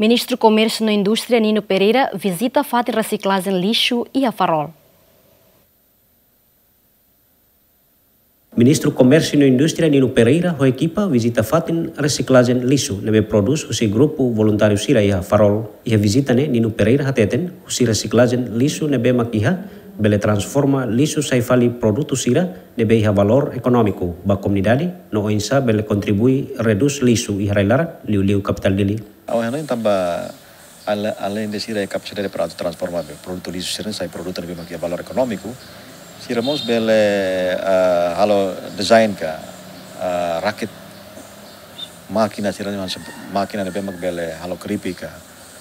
Ministro Comércio e Indústria Nino Pereira visita a fábrica de reciclagem lixo e a farol. Ministro Comércio e Indústria Nino Pereira ho equipa visita fatin reciclagem lixo nebe produz husi grupo voluntário sira ia farol. Ia visita ne Nino Pereira hateten husi reciclagem lixo nebe makiha bele transforma lixo saifali produto sira nebe iha valor econômico ba comunidade no insa bele contribui reduz lixo iha railara liu capital dili. Awalnya tambah além de sira capacidade para transformar produto lixo sira sai produto nebe makiha valor econômico. Siramos bele halo desain ka rakit makina siranya makina nebe mak bele halo keripi ka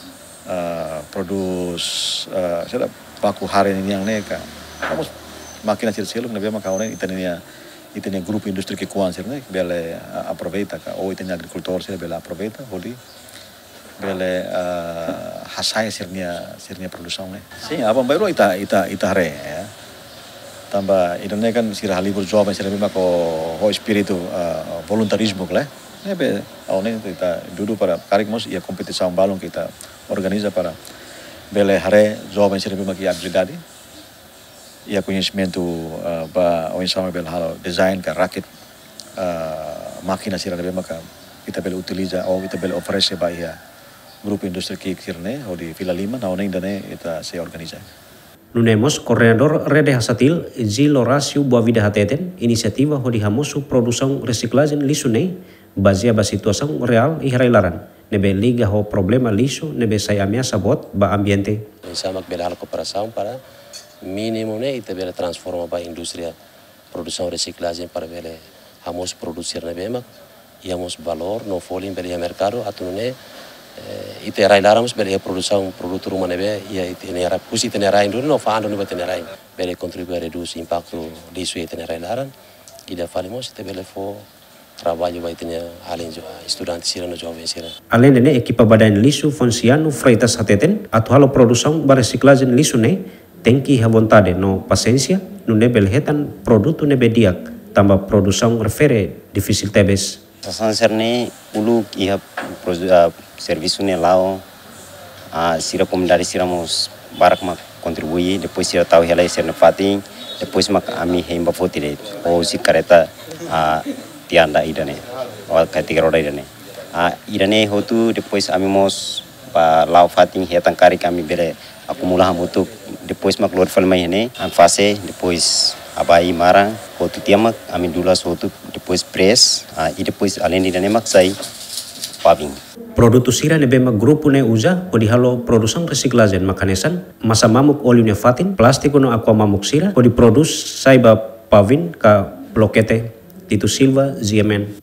produs sira baku hari ini yang neka kamu makina sirsiluk nebe mak kaune itenia grupo industri kekuan sirnya bele aproveita ka itenia agricultor sira bele aproveita hodi bele hasai sirnya produção ne sim apa baru ita hare ya tambah Indonesia kan sira halibur jovem sira memang ko espiritu voluntarismo lah nebe awalnya kita duduk para karikmos ia kompetisi balong kita organiza para bele hare jovem sira memang ki atividade ia conhecimento ba o sama bele halo design ka rakit makina sira memang kita bele utiliza ou kita bele oferece ba ia grupo industri ki kirne ou di Vila Lima na ona indane kita se organiza. Nunemos coordenador Rede Hasatil, Gil Horacio Boavida Hateten, inisiativa ho dihamusu produção reciclagem lixo nei, baseada ba situação real e railaran. Nebe liga ho problema lixo, nebe sai ameaça bot ba ambiente. Samak bela hal cooperação para mínimo ne ite bela transforma ba indústria produção reciclagem para bela hamos produzir nebe mak, iamos valor no folin bela mercado atune ite railaramos bele produção produto rumah nebe ia itenera pusi tenera induri no faando nebe tenera bele contribuir a reduzir impacto lixo e tenera railaran ida falemos ite bele fo trabalho vai tenha além estudante sira no jovem sira além de equipa badan lixo Fonciano Freitas Hateten atual produção ba reciclagem lixo ne tem que ha vontade no paciência no nebe hetan produto nebe diak tambah produção refere difícil tebes Sanserne ulu ia serviço ne lao sira comunidade siramos barak mak contribuir depois sira tahu helai serna fating depois mak ami hemba fotire ou si kareta tianda idane ou katiga roda idane idane hotu depois ami mos pa lao fating hetang kari kami bere akumula hamutuk depois mak lor falmai ne am fase depois abai marang hotu tiamak ami dulas hotu depois press e depois além de mak sai paving produto sira nebe mak grupo ne usa o halo produção reciclagem makanesan masa mamuk óleo ne fatin plástico no aqua mamuk sira o di produz saiba pavin ka bloquete Tito Silva, GMN.